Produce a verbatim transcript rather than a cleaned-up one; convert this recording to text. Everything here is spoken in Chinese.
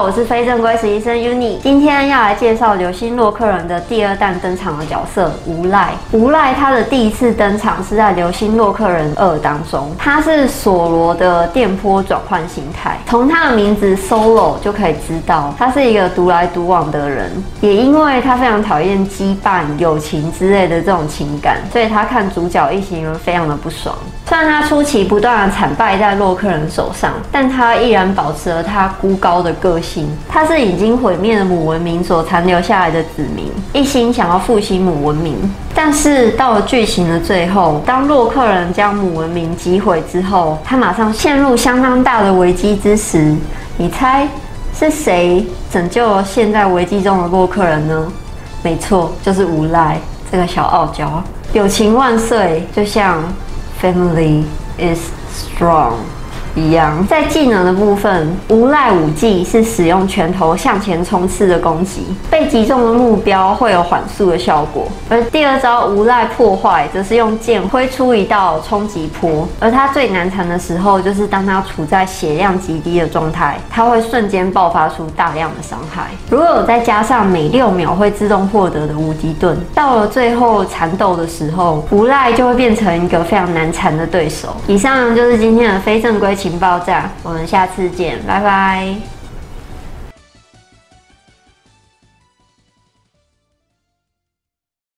我是非正规实习生 Uni， 今天要来介绍流星洛克人的第二弹登场的角色无赖。无赖他的第一次登场是在流星洛克人二当中，他是索罗的电波转换形态。从他的名字 Solo 就可以知道，他是一个独来独往的人，也因为他非常讨厌羁绊、友情之类的这种情感，所以他看主角一行人非常的不爽。虽然他初期不断的惨败在洛克人手上，但他依然保持了他孤高的个性。他是已经毁灭了母文明所残留下来的子民，一心想要复兴母文明。但是到了剧情的最后，当洛克人将母文明击毁之后，他马上陷入相当大的危机之时，你猜是谁拯救了现在危机中的洛克人呢？没错，就是无赖这个小傲娇。友情万岁，就像 Family is strong 一样。在技能的部分，无赖武技是使用拳头向前冲刺的攻击，被击中的目标会有缓速的效果。而第二招无赖破坏，则是用剑挥出一道冲击波。而它最难缠的时候，就是当它处在血量极低的状态，它会瞬间爆发出大量的伤害。如果有再加上每六秒会自动获得的无敌盾，到了最后缠斗的时候，无赖就会变成一个非常难缠的对手。以上就是今天的非正规情报站，我们下次见，拜拜。